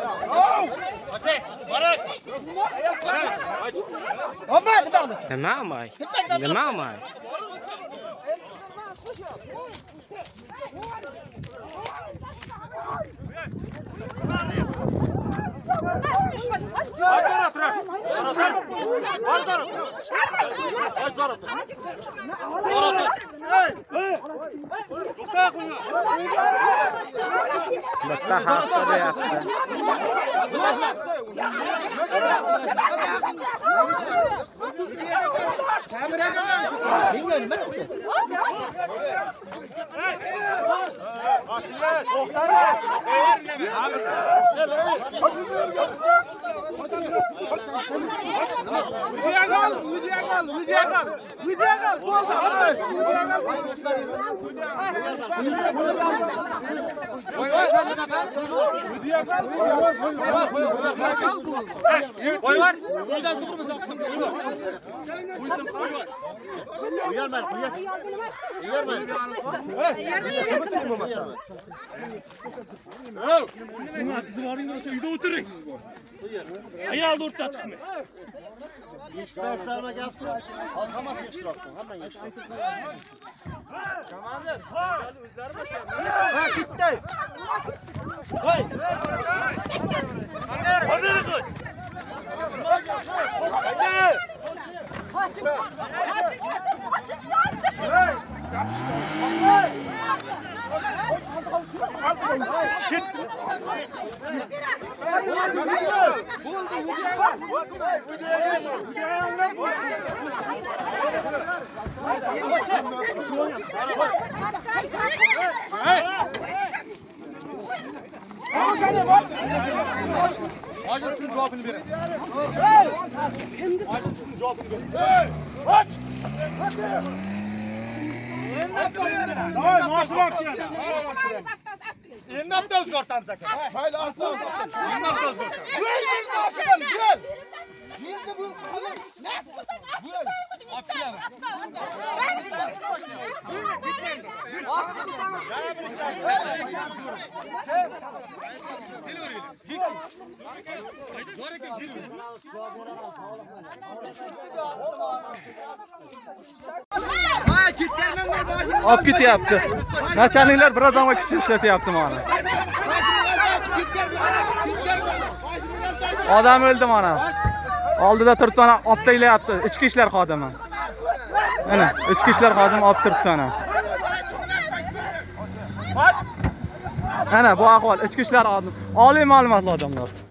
Nima olmay? Nima olmay? Bitta haftada yaptı. Boy var. Ayağını ortattık mı? İşte gelsin. Azamaz geçtiraktan. Hemen geçtiraktan. Komandir. Hadi özleri boşaltın. Ha gitti. Hay. Hadi koy. Hadi. Açık. Açık. Acilsin cevabını verin. Acilsin cevabını verin. Aç! Maaşı bak ya. Elimden de özgürtem zaten. Haydi artık. Elimden de özgürtem. Gel. Olib ketyapti. Nachalniklar bir odamga kuch ishlatyapti mana. Odam o'ldi mana. Oldida turibdi mana, olib taylayapti. Ichki ishlar xodimi. Mana, ichki ishlar xodimi olib turibdi mana. Ana bu ahvol ichki ishlar xodimi. Oliy ma'lumotli odamlar.